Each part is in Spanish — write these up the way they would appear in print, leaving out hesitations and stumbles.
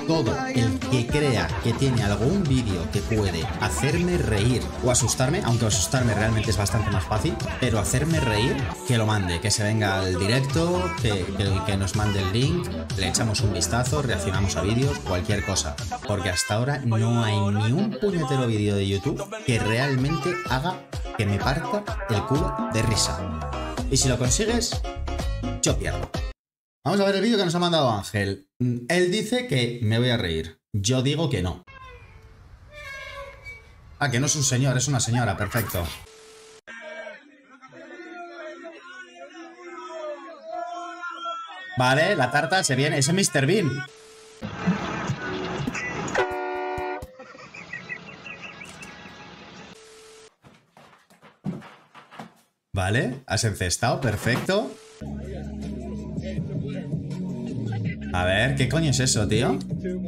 todo el que crea que tiene algún vídeo que puede hacerme reír o asustarme, aunque asustarme realmente es bastante más fácil, pero hacerme reír, que lo mande, que se venga al directo, que nos mande el link, le echamos un vistazo, reaccionamos a vídeos, cualquier cosa. Porque hasta ahora no hay ni un puñetero vídeo de YouTube que realmente haga que me parta el culo de risa. Y si lo consigues, yo pierdo. Vamos a ver el vídeo que nos ha mandado Ángel. Él dice que me voy a reír. Yo digo que no. Ah, que no es un señor, es una señora. Perfecto. Vale, la tarta se viene. Ese es Mr. Bean. Vale, has encestado. Perfecto. A ver, ¿qué coño es eso, tío?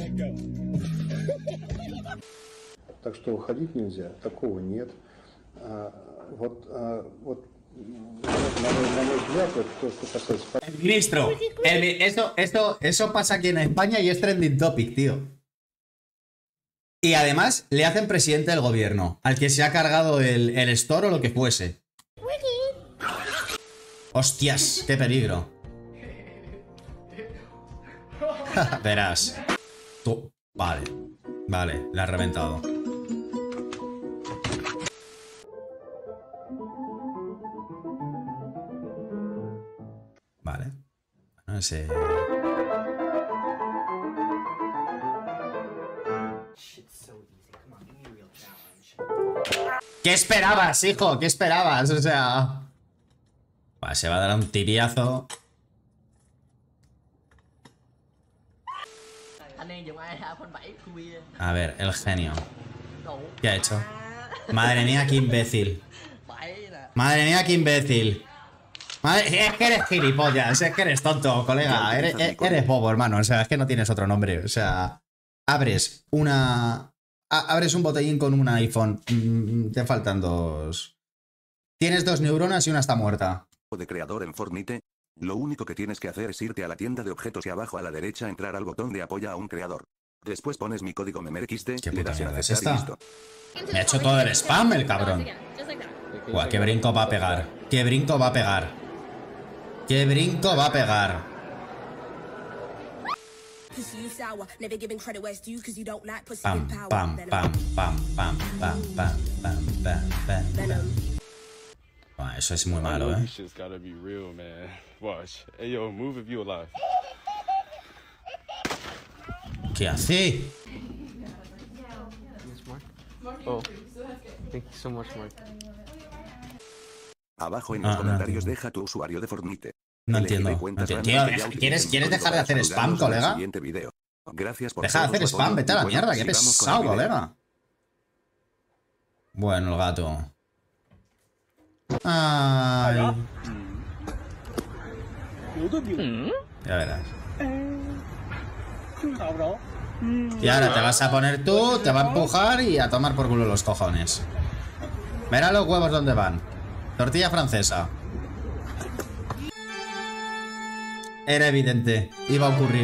Так что выходить нельзя, такого нет. Вот, на мой взгляд, это то, что касается... Ministro, eso pasa aquí en España y es trending topic, tío. Y además le hacen presidente del gobierno, al que se ha cargado el store o lo que fuese. Hostias, qué peligro. Verás. Tú. Vale. Vale, la has reventado. Vale. No sé. ¿Qué esperabas, hijo? ¿Qué esperabas? O sea... Vale, se va a dar un tibiazo. A ver, el genio. ¿Qué ha hecho? Madre mía, qué imbécil. Madre mía, qué imbécil. Es que eres gilipollas, es que eres tonto, colega. Eres bobo, hermano. O sea, es que no tienes otro nombre. O sea, abres un botellín con un iPhone. Te faltan dos. Tienes dos neuronas y una está muerta. De creador en Fortnite. Lo único que tienes que hacer es irte a la tienda de objetos y abajo a la derecha entrar al botón de apoya a un creador. Después pones mi código MEMERXD, le das en aceptar y listo. Me ha hecho todo el spam, el cabrón. Buah, qué brinco va a pegar. Qué brinco va a pegar. Qué brinco va a pegar. Pam, pam, pam, pam, pam, pam, pam, pam, pam, pam. Buah, eso es muy malo, ¿eh? ¿Qué hace? Abajo en los comentarios deja tu usuario de Fortnite. No entiendo. Tío, ¿quieres dejar de hacer spam, colega? Gracias por deja de hacer spam, vete a la mierda, que pesado, colega. Bueno, el gato. Ay. Ya verás. Y ahora te vas a poner tú, te va a empujar y a tomar por culo los cojones. Verá los huevos dónde van. Tortilla francesa. Era evidente, iba a ocurrir.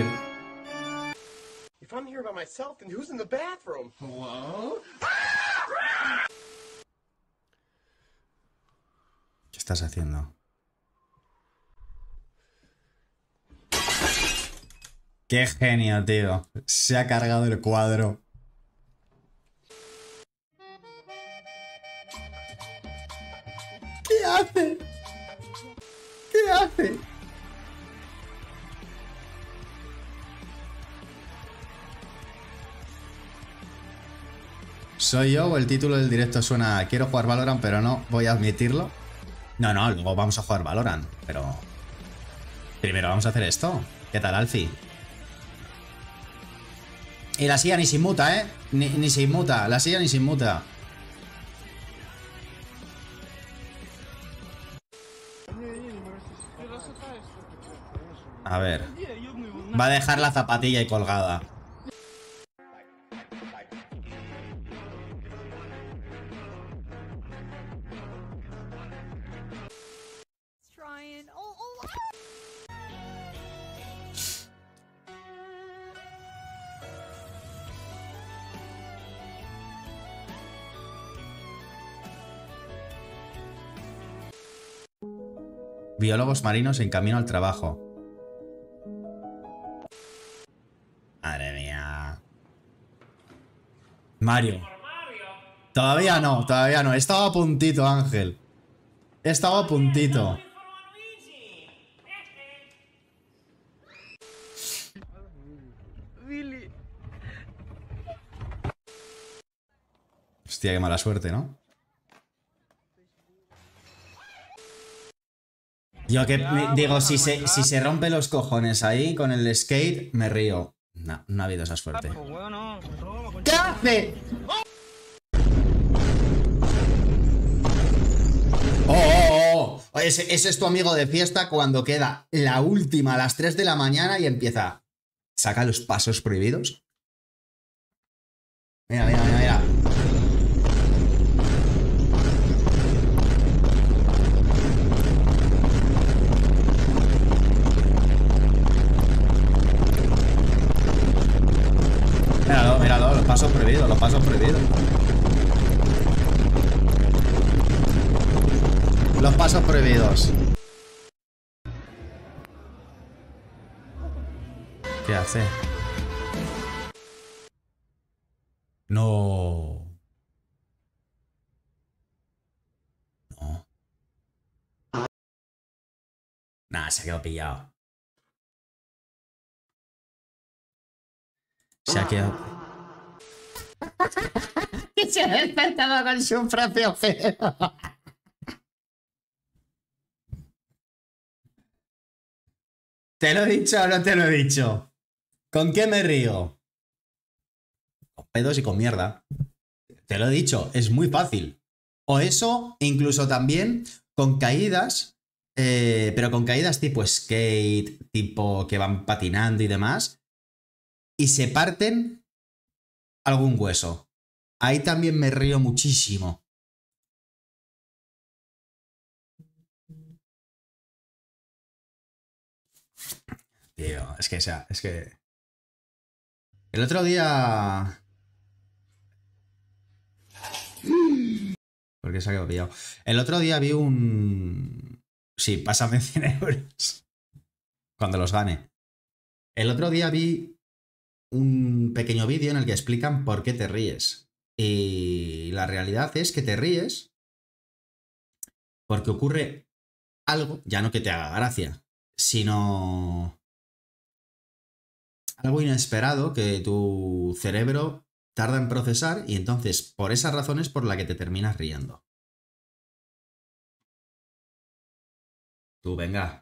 ¿Qué estás haciendo? Qué genio, tío. Se ha cargado el cuadro. ¿Qué hace? ¿Qué hace? ¿Soy yo o el título del directo suena quiero jugar Valorant pero no voy a admitirlo? No, luego vamos a jugar Valorant, pero... Primero vamos a hacer esto. ¿Qué tal, Alfie? Y la silla ni se inmuta, ¿eh? Ni se inmuta, la silla ni se inmuta. A ver. Va a dejar la zapatilla ahí colgada. Biólogos marinos en camino al trabajo. Madre mía. Mario. Todavía no, todavía no. Estaba a puntito, Ángel. Estaba a puntito. Hostia, qué mala suerte, ¿no? Yo que digo, si se rompe los cojones ahí con el skate, me río. No, no ha habido esa suerte. ¿Qué hace? ¡Oh! Ese es tu amigo de fiesta cuando queda la última a las 3 de la mañana y empieza. Saca los pasos prohibidos. Mira, mira, mira, mira. Míralo, míralo, los pasos prohibidos, los pasos prohibidos. Los pasos prohibidos. ¿Qué hace? No. No. Nah, se ha quedado pillado. Se ha quedado... Que se ha despertado con su propio pedo. ¿Te lo he dicho o no te lo he dicho? ¿Con qué me río? Con pedos y con mierda. Te lo he dicho, es muy fácil. O eso, incluso también con caídas, pero con caídas tipo skate, tipo que van patinando y demás, y se parten algún hueso. Ahí también me río muchísimo. Tío, es que, o sea, es que... El otro día... ¿Por qué se ha quedado pillado? El otro día vi un... Sí, pásame 100 euros. Cuando los gane. El otro día vi un pequeño vídeo en el que explican por qué te ríes. Y la realidad es que te ríes porque ocurre algo, ya no que te haga gracia, sino algo inesperado que tu cerebro tarda en procesar y entonces por esas razones por la que te terminas riendo. Tú, venga.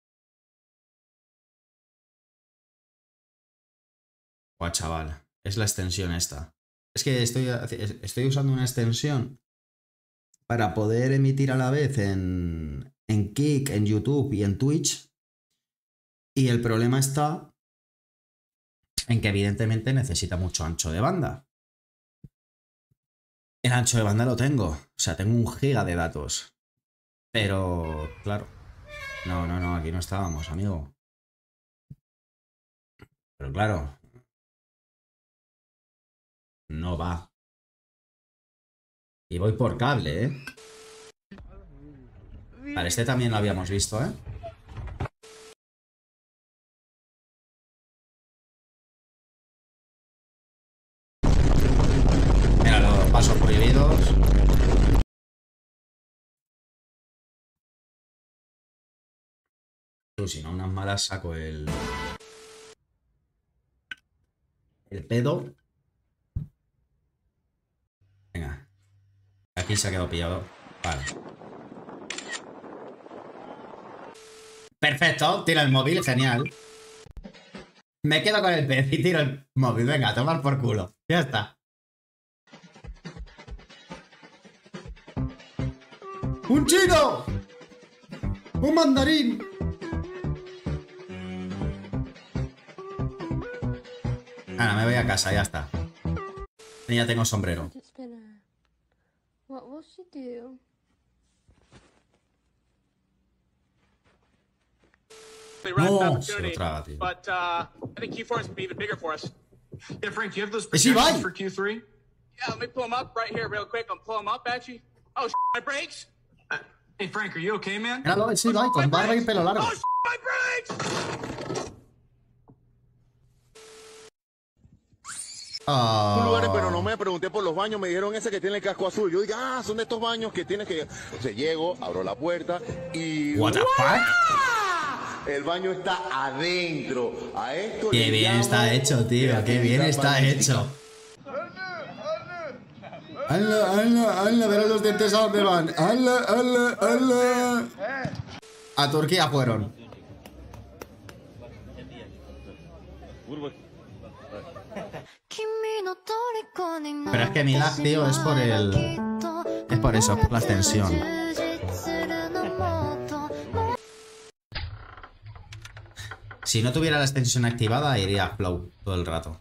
Guau, chaval. Es la extensión esta. Es que estoy usando una extensión para poder emitir a la vez en Kick, en YouTube y en Twitch. Y el problema está en que evidentemente necesita mucho ancho de banda. El ancho de banda lo tengo. O sea, tengo 1 giga de datos. Pero, claro. No, aquí no estábamos, amigo. Pero claro. No va. Y voy por cable, ¿eh? Vale, este también lo habíamos visto, ¿eh? Mira, los pasos prohibidos. Si no, unas malas saco el pedo. Venga. Aquí se ha quedado pillado. Vale. Perfecto, tira el móvil, genial. Me quedo con el pez y tiro el móvil. Venga, a tomar por culo. Ya está. ¡Un chino! ¡Un mandarín! Ahora me voy a casa, ya está. Y ya tengo sombrero. No, se lo traga, tío. ¿Es Ibai? Yeah, let me pull him up right here real quick. I'm pull him up at you. Oh, my brakes. Hey Frank, are you okay, man? Míralo, sí, lo hay, con barba y pelo largo. Lugares, pero no me pregunté por los baños, me dijeron ese que tiene el casco azul. Yo dije, ah, son de estos baños que tienes que... Entonces llego, abro la puerta y... What the fuck? El baño está adentro. A esto Qué le bien llamo está hecho, tío, qué bien está magnífica. hecho. ¡Hala, ver los dientes a dónde van! ¡Hala! A Turquía fueron. Pero es que mi lag, tío, es por el... Es por eso, por la extensión. Si no tuviera la extensión activada, iría a flow todo el rato.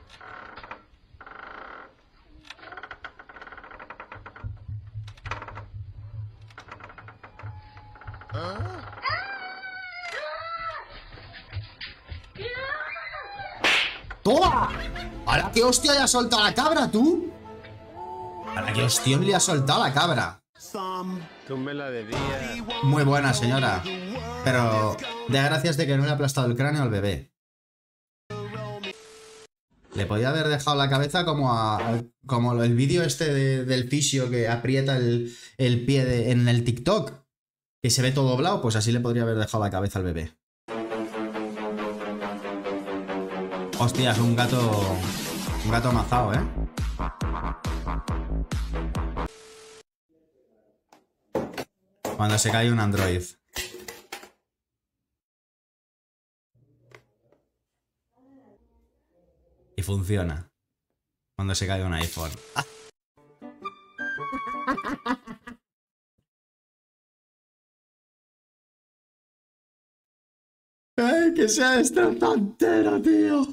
¡Toma! ¿Ahora qué hostia le ha soltado a la cabra, tú? ¿Ahora qué hostión le ha soltado a la cabra? Tú me la debías. Muy buena, señora. Pero de gracias de que no le ha aplastado el cráneo al bebé. Le podía haber dejado la cabeza como el vídeo este del fisio que aprieta el pie en el TikTok. Que se ve todo doblado, pues así le podría haber dejado la cabeza al bebé. Hostia, es un gato mazao, ¿eh? Cuando se cae un Android. Y funciona. Cuando se cae un iPhone. ¡Ay, que sea esta entero, tío!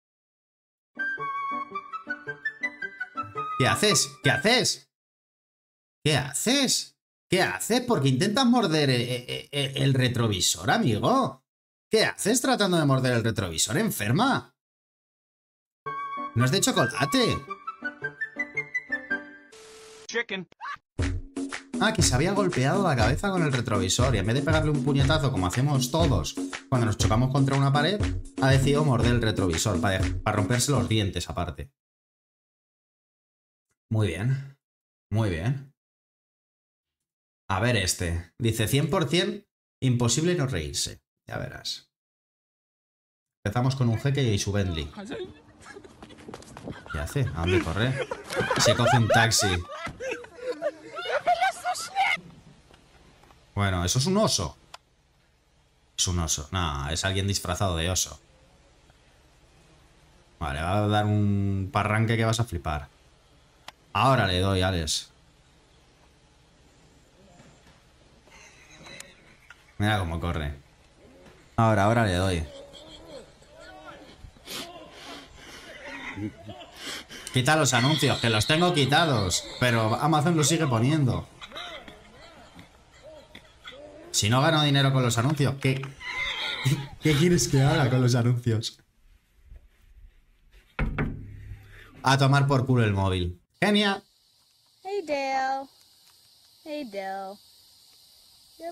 ¿Qué haces? ¿Qué haces? ¿Qué haces? ¿Qué haces? Porque intentas morder el retrovisor, amigo. ¿Qué haces tratando de morder el retrovisor, enferma? No es de chocolate. Chicken. Ah, que se había golpeado la cabeza con el retrovisor y en vez de pegarle un puñetazo como hacemos todos cuando nos chocamos contra una pared, ha decidido morder el retrovisor para romperse los dientes aparte. Muy bien. Muy bien. A ver este. Dice 100% imposible no reírse. Ya verás. Empezamos con un jeque y su Bentley. ¿Qué hace? ¿A dónde corre? Se coge un taxi. Bueno, eso es un oso. Es un oso. No, es alguien disfrazado de oso. Vale, va a dar un parranque que vas a flipar. Ahora le doy, Alex. Mira cómo corre. Ahora le doy. Quita los anuncios, que los tengo quitados. Pero Amazon los sigue poniendo. Si no gano dinero con los anuncios, ¿qué quieres que haga con los anuncios? A tomar por culo el móvil. Genia. Hey, Dale. Hey, Dale. Yep.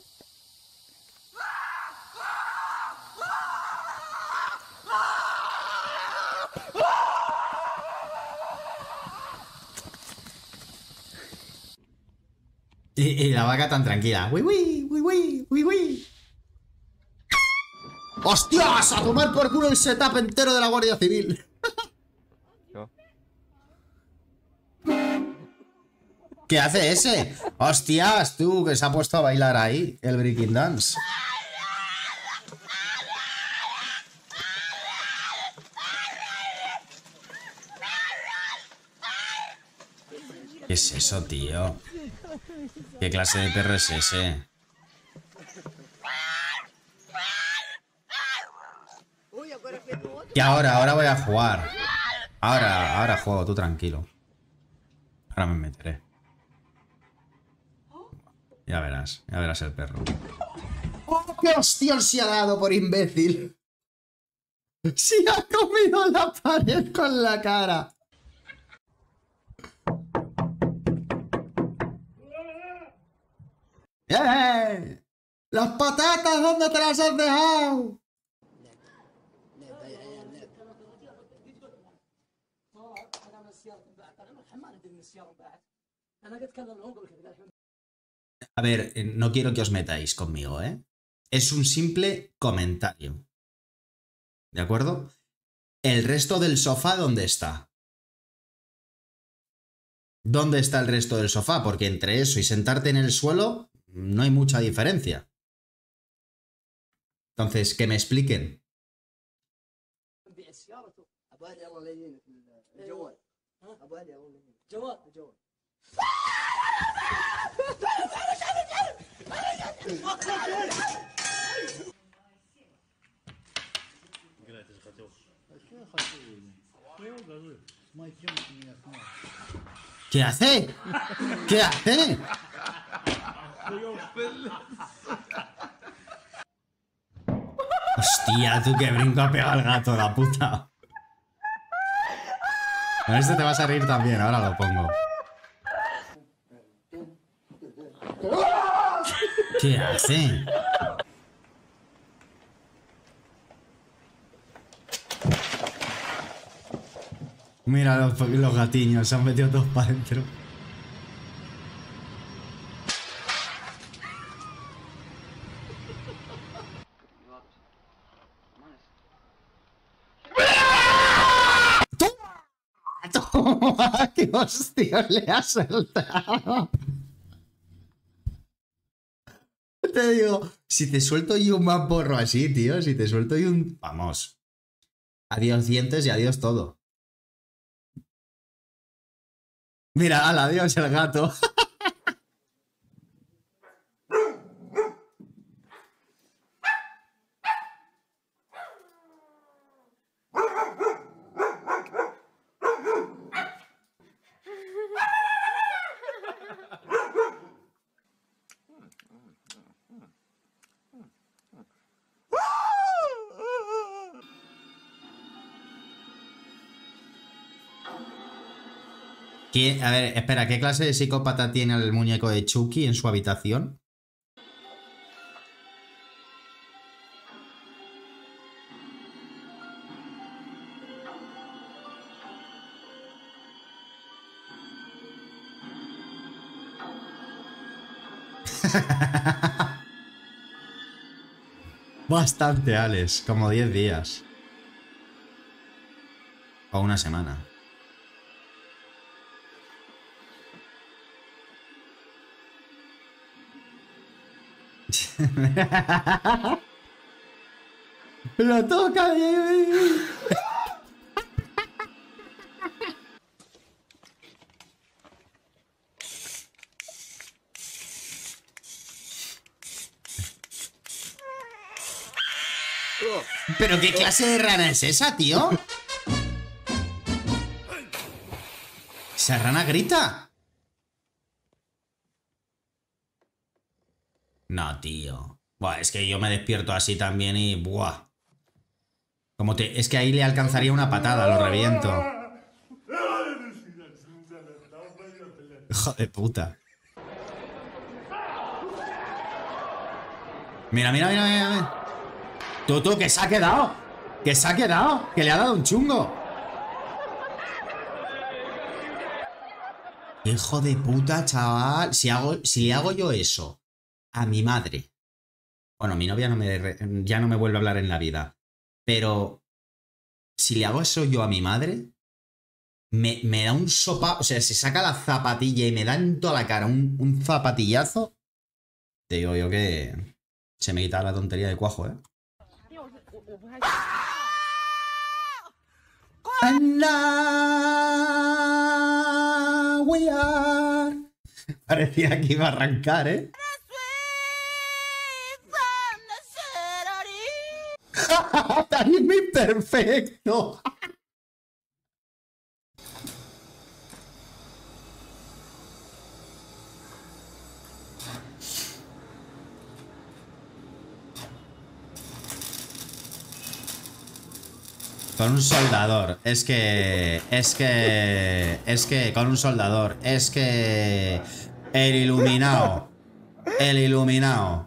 Y la vaca tan tranquila. ¡Uy, uy, uy, uy, uy, uy! ¡Hostias! A tomar por culo el setup entero de la Guardia Civil. ¿Qué hace ese? ¡Hostias, tú! Que se ha puesto a bailar ahí, el breaking dance. ¿Qué es eso, tío? ¿Qué clase de perro es ese? Y ahora voy a jugar. Ahora juego, tú tranquilo. Ahora me meteré. Ya verás el perro. ¡Oh, qué hostia se ha dado por imbécil! ¡Se ha comido la pared con la cara! ¡Eh! ¡Las patatas! ¿Dónde te las has dejado? A ver, no quiero que os metáis conmigo, ¿eh? Es un simple comentario. ¿De acuerdo? ¿El resto del sofá dónde está? ¿Dónde está el resto del sofá? Porque entre eso y sentarte en el suelo no hay mucha diferencia. Entonces, que me expliquen. ¿Qué hace? ¿Qué hace? Hostia, tú que brinco ha pegado al gato, la puta. Con este te vas a reír también, ahora lo pongo. ¿Qué hace? Mira los gatiños, se han metido todos para adentro. ¡Toma! ¡Qué hostia le ha soltado! Te digo, si te suelto yo un mamporro así, tío, si te suelto yo un... Vamos. Adiós dientes y adiós todo. Mira, ala, adiós el gato. A ver, espera, ¿qué clase de psicópata tiene el muñeco de Chucky en su habitación? Bastante, Alex, como 10 días. O una semana. Lo toca. ¿Pero qué clase de rana es esa, tío? ¿Esa rana grita? No, tío. Buah, es que yo me despierto así también y... Buah. Como te... Es que ahí le alcanzaría una patada, lo reviento. Hijo de puta. Mira, mira, mira, mira, mira. Tú, que se ha quedado. Que se ha quedado. Que le ha dado un chungo. Hijo de puta, chaval. Si le hago yo eso a mi madre. Bueno, mi novia ya no me vuelve a hablar en la vida. Pero si le hago eso yo a mi madre, me da un sopa. O sea, se saca la zapatilla y me da en toda la cara un zapatillazo. Te digo yo que se me quita la tontería de cuajo, ¿eh? Parecía que iba a arrancar, ¿eh? ¡Timing perfecto! Con un soldador, es que con un soldador, es que el iluminado. El iluminado.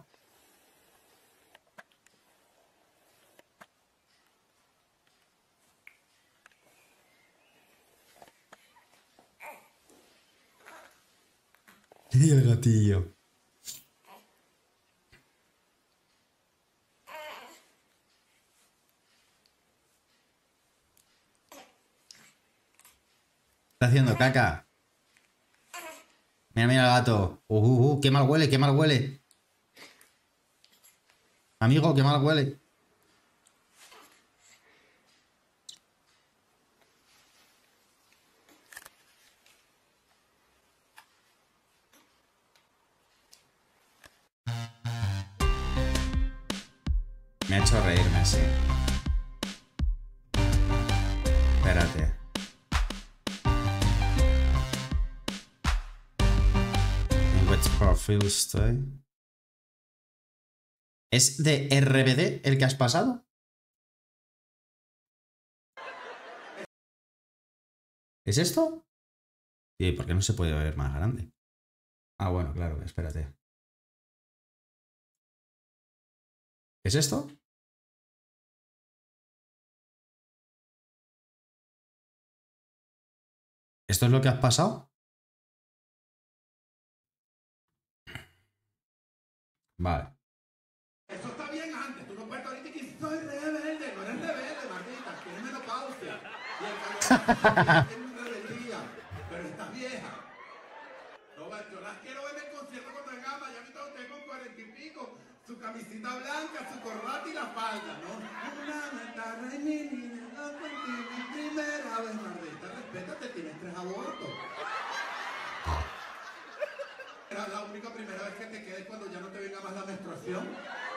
Y el gatillo. Está haciendo caca. Mira, mira el gato. Qué mal huele, qué mal huele. Amigo, qué mal huele. Me ha hecho reírme, sí. Espérate. ¿En which profile estoy? ¿Es de RBD el que has pasado? ¿Es esto? ¿Y por qué no se puede ver más grande? Ah, bueno, claro, espérate. ¿Es esto? ¿Esto es lo que has pasado? Vale. Eso está bien antes, tú no puedes ahorita que soy rebelde, no eres rebelde, maldita, tienes menopausia. Y el calor tiene una rebeldía, pero estás vieja. No, yo las quiero ver en el concierto cuando venga Miami, tengo 40 y pico, su camisita blanca, su corbata y la falda, ¿no? Una ventana y mi primera vez, maldita, respétate, tienes 3 abortos. Era la única primera vez que te quedes cuando ya no te venga más la menstruación.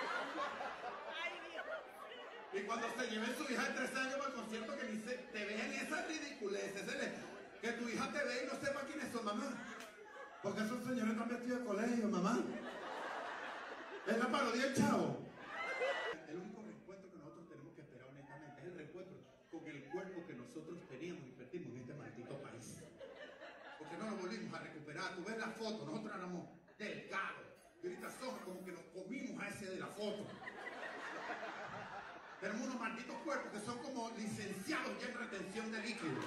Y cuando se lleve su hija de 13 años para el concierto, que ni se, te vean esas ridiculeces, que tu hija te ve y no sepa quiénes son, mamá. Porque esos señores están vestidos de colegio, mamá. Es la parodia del Chavo. El único reencuentro que nosotros tenemos que esperar honestamente es el reencuentro con el cuerpo que nosotros teníamos y perdimos en este maldito país. Porque no lo volvimos a recuperar. Tú ves la foto, nosotros éramos delgados. Y ahorita somos como que nos comimos a ese de la foto. Tenemos unos malditos cuerpos que son como licenciados ya en retención de líquido.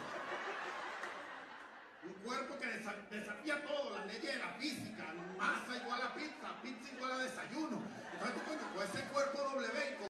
Un cuerpo que desafía todo, las leyes de la física. Masa igual a pizza, pizza igual a desayuno. Entonces tú con ese cuerpo W